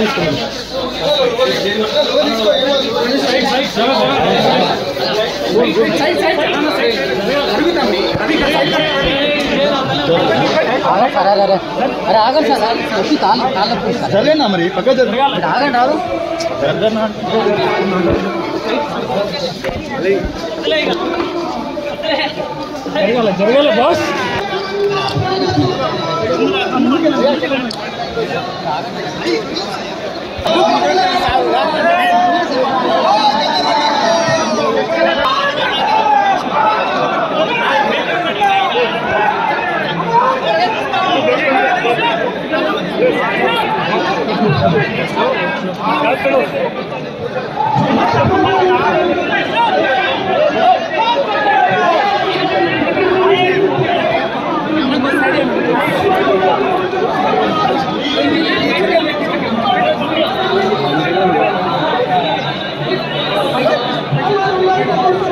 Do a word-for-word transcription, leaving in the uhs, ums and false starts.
अरे आगे सर ताल ताल चले ना मरी पक्का आगे डालो जरगाले जरगाले बॉस Thank you.